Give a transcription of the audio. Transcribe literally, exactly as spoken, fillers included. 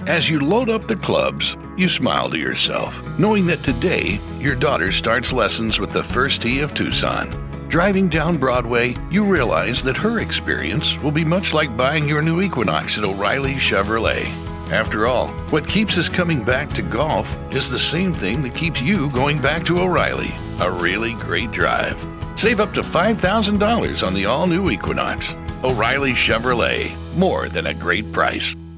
As you load up the clubs, you smile to yourself, knowing that today your daughter starts lessons with the First Tee of Tucson. Driving down Broadway, you realize that her experience will be much like buying your new Equinox at O'Reilly Chevrolet. After all, what keeps us coming back to golf is the same thing that keeps you going back to O'Reilly, a really great drive. Save up to five thousand dollars on the all-new Equinox. O'Reilly Chevrolet, more than a great price.